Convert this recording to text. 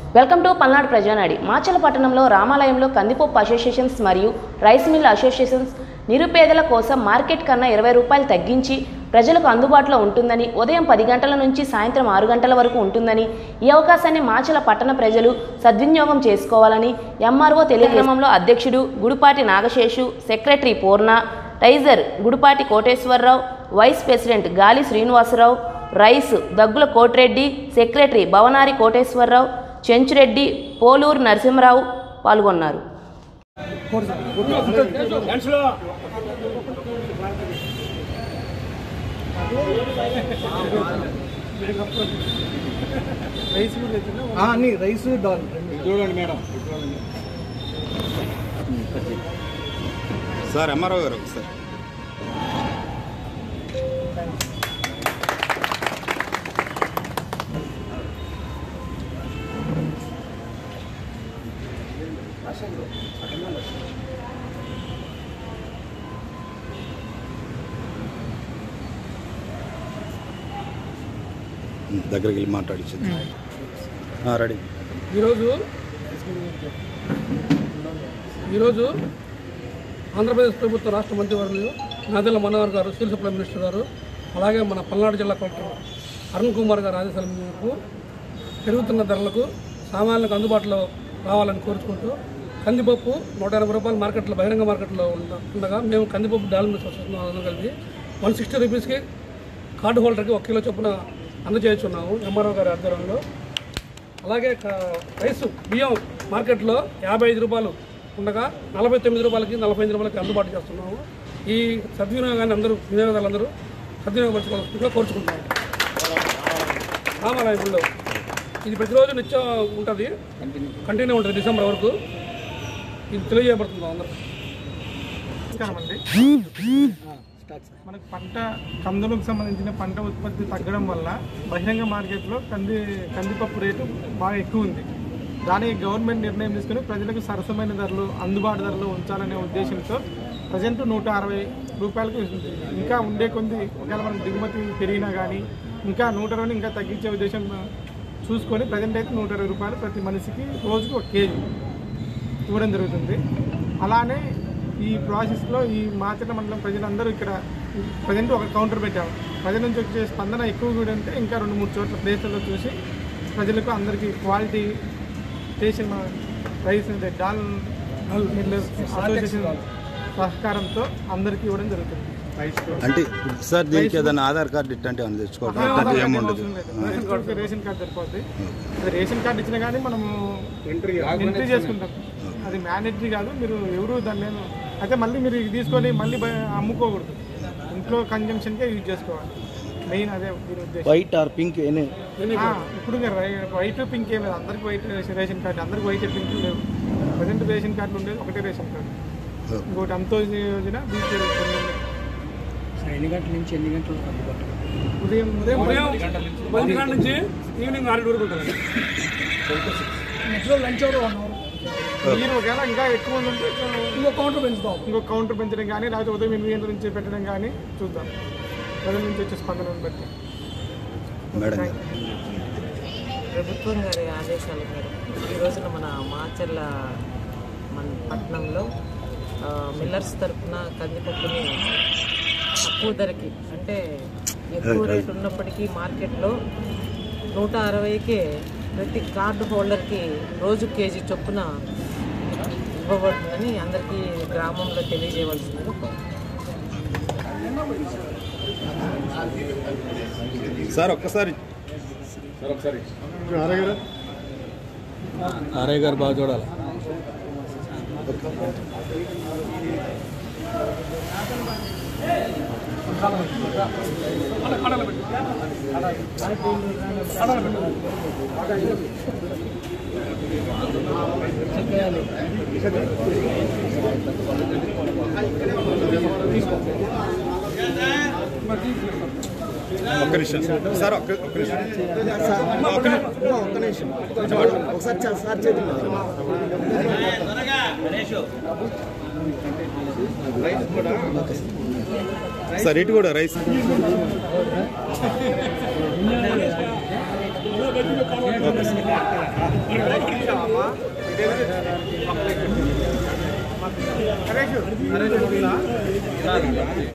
Welcome to Palnadu Prajanadi. Macherla పట్టణంలో రామాలయంలో కందిపప్పు అసోసియేషన్స్ మరియు రైస్ మిల్ అసోసియేషన్స్ నిరుపేదల కోసం మార్కెట్ కన్నా 20 రూపాయలు తగ్గించి ప్రజలకు అందుబాటులో ఉంటుందని, ఉదయం 10 గంటల నుంచి సాయంత్రం 6 గంటల వరకు ఉంటుందని, ఈ అవకాశాన్ని మాచర్ల పట్టణ ప్రజలు సద్వినియోగం చేసుకోవాలని ఎంఆర్ఓ తెలియక్రమంలో అధ్యక్షుడు Gudipati Nagaseshu, secretary Purna, treasurer Gudipati Koteswararao, vice president Gali Srinivasarao, rice Daggula Kotireddy, secretary Bhavanari Koteswararao, Chenchureddy, Poluru Narasimharao పాల్గొన్నారు. చూడండి మేడం సార్, ఎంఆర్ఓ గారు ఒకసారి దగ్గరికి వెళ్ళి మాట్లాడించింది. రెడీ. ఈరోజు ఆంధ్రప్రదేశ్ ప్రభుత్వ రాష్ట్ర మంత్రివర్యులు నాదెళ్ల మనోహర్ గారు, సివిల్ సప్లై మినిస్టర్ గారు, అలాగే మన పల్నాడు జిల్లా కలెక్టర్ అరుణ్ కుమార్ గారు ఆదేశాల మేరకు పెరుగుతున్న ధరలకు సామాన్యులకు అందుబాటులో రావాలని కోరుకుంటూ కందిపప్పు 180 రూపాయలు మార్కెట్లో, బహిరంగ మార్కెట్లో ఉండగా మేము కందిపప్పు డాల్ మిల్స్ అసోసియేషన్ కలిపి 160 రూపీస్కి కార్డు హోల్డర్కి 1 కిలో చొప్పున అందజేస్తున్నాము ఎంఆర్ఓ గారి ఆధ్వర్యంలో. అలాగే రైస్ బియ్యం మార్కెట్లో 55 రూపాయలు ఉండగా 49 రూపాయలకి, 45 రూపాయలకి అందుబాటు చేస్తున్నాము. ఈ సద్వినియోగాన్ని అందరూ వినియోగదారులందరూ సద్వినియోగపరచుకోవాల్సిందిగా కోరుచుకుంటున్నాము. రామాలయంలో ఇది ప్రతిరోజు నిత్యం ఉంటుంది, కంటిన్యూ ఉంటుంది డిసెంబర్ వరకు. ఇది తెలియజేయబడుతుంది అందరూ. నమస్కారం అండి. మనకు కందులకు సంబంధించిన పంట ఉత్పత్తి తగ్గడం వల్ల బహిరంగ మార్కెట్లో కందిపప్పు రేటు బాగా ఎక్కువ ఉంది. దానికి గవర్నమెంట్ నిర్ణయం తీసుకుని ప్రజలకు సరసమైన ధరలు, అందుబాటు ధరలు ఉంచాలనే ఉద్దేశంతో ప్రజెంట్ 160 రూపాయలకు ఇంకా ఉండే కొంది, ఒకవేళ మనకు దిగుమతి పెరిగినా కానీ ఇంకా 120 ఇంకా తగ్గించే ఉద్దేశం చూసుకొని ప్రజెంట్ అయితే 120 రూపాయలు ప్రతి మనిషికి రోజుకి 1 కేజీ ఇవ్వడం జరుగుతుంది. అలానే ఈ ప్రాసెస్లో ఈ మాచర్ల మండలం ప్రజలందరూ ఇక్కడ ప్రజెంట్ ఒక కౌంటర్ పెట్టాము. ప్రజల నుంచి వచ్చే స్పందన ఎక్కువ కూడా ఉంటే ఇంకా 2-3 చోట్ల ప్లేసుల్లో చూసి ప్రజలకు అందరికీ quality station rice dal mill association సహకారంతో అందరికీ ఇవ్వడం జరుగుతుంది. అంటే సార్, దీనికి ఏదైనా ఆధార్ కార్డు ఇట్లాంటి తెచ్చుకోవడం ఏముండదు, రేషన్ కార్డు సరిపోద్ది. అది రేషన్ కార్డు ఇచ్చినా కానీ మనము ఎంట్రీ చేసుకుంటాం, అది మ్యాండేటరీ కాదు. మీరు ఎవరు దాన్ని అయితే మళ్ళీ మీరు ఇది తీసుకొని మళ్ళీ అమ్ముకోకూడదు, ఇంట్లో కన్జంప్షన్కే యూజ్ చేసుకోవాలి. మెయిన్ అదే దీని ఉద్దేశం. వైట్ ఆర్ పింక్ ఇప్పుడు వైట్ పింక్ ఏం లేదు, అందరికి వైట్ రేషన్ కార్డు, అందరికి వైట్ పింక్ లేవు. ప్రజెంట్ రేషన్ కార్డులు ఉండేది ఒకటే రేషన్ కార్డు. ఇంకోటి అంత్యోదయ యోజన, బీపీఎల్ ఎన్ని గంటల నుంచి ఎన్ని గంటలు? ఉదయం 10 గంటల నుంచి ఈవినింగ్ 6 వరకు ఉంటుంది. Lunch hour 1 hour. మీరు ఒకవేళ ఇంకా ఎక్కువ మంది ఉంటే ఇంకో కౌంటర్ పెంచడం కానీ, లేకపోతే ఉదయం 8 గంటల నుంచి పెట్టడం కానీ చూద్దాం, ప్రజల నుంచి వచ్చే స్పందనను బట్టి. ప్రభుత్వం గారి ఆదేశాల మేరకు ఈ రోజున మన మాచర్ల పట్టణంలో మిల్లర్స్ తరఫున కందిపప్పుని తక్కువ ధరకి, అంటే ఎక్కువ రేటు ఉన్నప్పటికీ మార్కెట్లో 160కే ప్రతి కార్డు హోల్డర్కి రోజు కేజీ చొప్పున ఇవ్వబడుతుందని అందరికీ గ్రామంలో తెలియజేయవలసిందిగా సార్. ఒక్కసారి ఆర్ఐ గారు బాగా చూడాలి. ఒక్క నిమిషం సార్, ఒక్క నిమిషం ఒకసారి సార్ చేతి సార్, ఇటు కూడా రైస్ ఓకే